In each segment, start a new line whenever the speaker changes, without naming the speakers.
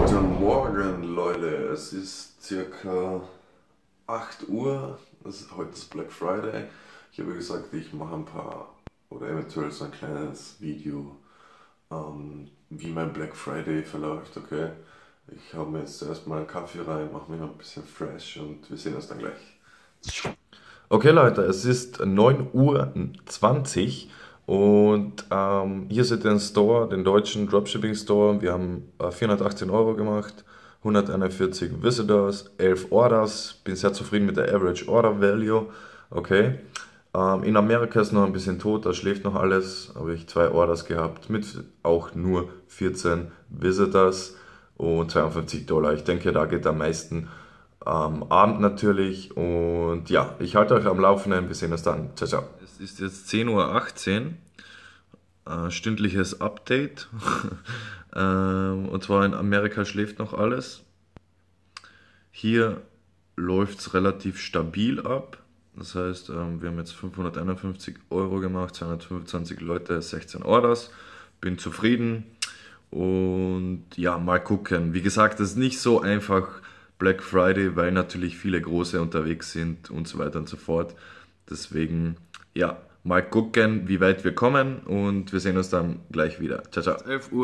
Guten Morgen, Leute. Es ist circa 8 Uhr. Heute ist Black Friday. Ich habe gesagt, ich mache ein paar oder eventuell so ein kleines Video, wie mein Black Friday verläuft. Okay, ich hau mir jetzt erstmal einen Kaffee rein, mache mich noch ein bisschen fresh und wir sehen uns dann gleich. Okay Leute, es ist 9:20 Uhr und hier seht ihr den Store, den deutschen Dropshipping Store. Wir haben 418 Euro gemacht, 141 Visitors, 11 Orders. Bin sehr zufrieden mit der Average Order Value. Okay. In Amerika ist noch ein bisschen tot, da schläft noch alles. Habe ich 2 Orders gehabt mit auch nur 14 Visitors und $52. Ich denke, da geht am meisten am Abend natürlich. Und ja, ich halte euch am Laufenden. Wir sehen uns dann. Ciao, ciao. Es ist jetzt 10:18 Uhr, stündliches Update. Und zwar in Amerika schläft noch alles. Hier läuft es relativ stabil ab. Das heißt, wir haben jetzt 551 Euro gemacht, 225 Leute, 16 Orders. Bin zufrieden. Und ja, mal gucken. Wie gesagt, es ist nicht so einfach Black Friday, weil natürlich viele große unterwegs sind und so weiter und so fort. Deswegen, ja, mal gucken, wie weit wir kommen und wir sehen uns dann gleich wieder. Ciao, ciao.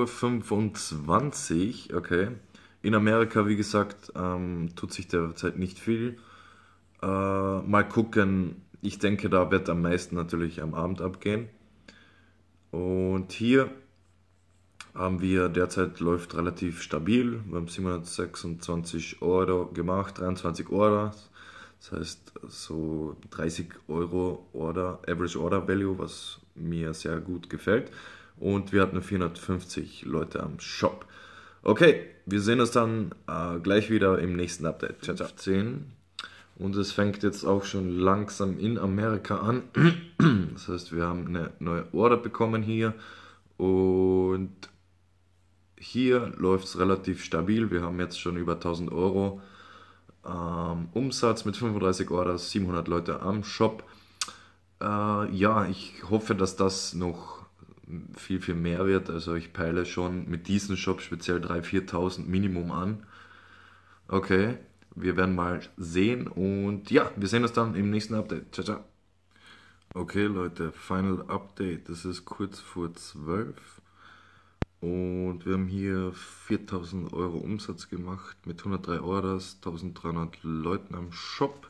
11:25 Uhr, okay. In Amerika, wie gesagt, tut sich derzeit nicht viel. Mal gucken, ich denke, da wird am meisten natürlich am Abend abgehen. Und hier haben wir derzeit, läuft relativ stabil. Wir haben 726 Euro gemacht, 23 Orders. Das heißt so 30 Euro Order, Average Order Value, was mir sehr gut gefällt. Und wir hatten 450 Leute am Shop. Okay, wir sehen uns dann gleich wieder im nächsten Update. Ciao, ciao. 10. Und es fängt jetzt auch schon langsam in Amerika an. Das heißt, wir haben eine neue Order bekommen hier. Und hier läuft es relativ stabil. Wir haben jetzt schon über 1000 Euro Umsatz mit 35 Orders, 700 Leute am Shop. Ja, ich hoffe, dass das noch viel, viel mehr wird. Also ich peile schon mit diesem Shop speziell 3.000, 4.000 Minimum an. Okay, wir werden mal sehen und ja, wir sehen uns dann im nächsten Update. Ciao, ciao. Okay Leute, Final Update. Das ist kurz vor 12. Und wir haben hier 4.000 Euro Umsatz gemacht mit 103 Orders, 1.300 Leuten am Shop.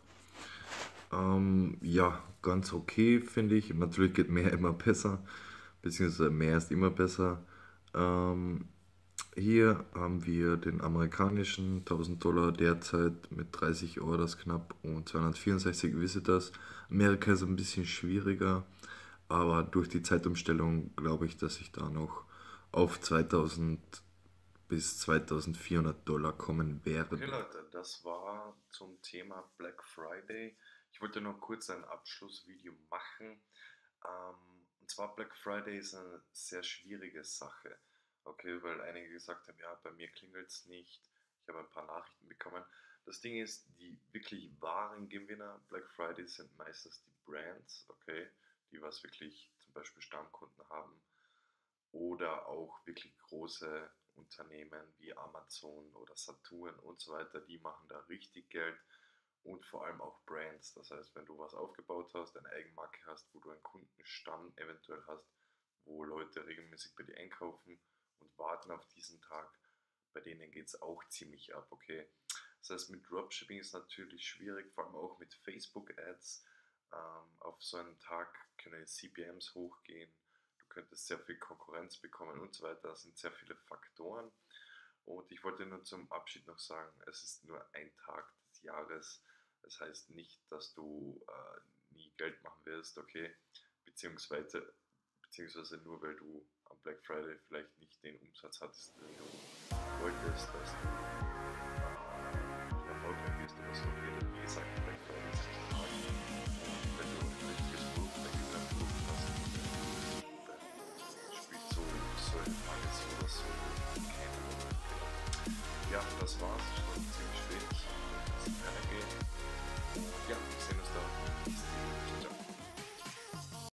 Ja, ganz okay finde ich. Natürlich geht mehr immer besser, beziehungsweise mehr ist immer besser. Hier haben wir den amerikanischen $1.000 derzeit mit 30 Orders knapp und 264 Visitors. Amerika ist ein bisschen schwieriger, aber durch die Zeitumstellung glaube ich, dass ich da noch auf 2.000 bis $2.400 kommen werde. Okay Leute, das war zum Thema Black Friday. Ich wollte noch kurz ein Abschlussvideo machen. Und zwar Black Friday ist eine sehr schwierige Sache. Okay, weil einige gesagt haben, ja, bei mir klingelt es nicht. Ich habe ein paar Nachrichten bekommen. Das Ding ist, die wirklich wahren Gewinner Black Friday sind meistens die Brands, okay, die was wirklich zum Beispiel Stammkunden haben. Oder auch wirklich große Unternehmen wie Amazon oder Saturn und so weiter, die machen da richtig Geld und vor allem auch Brands. Das heißt, wenn du was aufgebaut hast, eine Eigenmarke hast, wo du einen Kundenstamm eventuell hast, wo Leute regelmäßig bei dir einkaufen und warten auf diesen Tag, bei denen geht es auch ziemlich ab, okay? Das heißt, mit Dropshipping ist natürlich schwierig, vor allem auch mit Facebook-Ads. Auf so einem Tag können CPMs hochgehen, du könntest sehr viel Konkurrenz bekommen und so weiter. Das sind sehr viele Faktoren. Und ich wollte nur zum Abschied noch sagen, es ist nur ein Tag des Jahres. Das heißt nicht, dass du nie Geld machen wirst, okay? Beziehungsweise nur weil du am Black Friday vielleicht nicht den Umsatz hattest, den du wolltest, dass du erfolgreich wirst oder so. Wie gesagt,